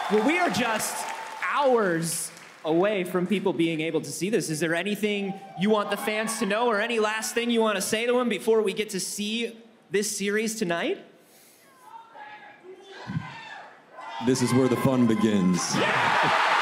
Well, we are just hours away from people being able to see this. Is there anything you want the fans to know or any last thing you want to say to them before we get to see this series tonight? This is where the fun begins. Yeah!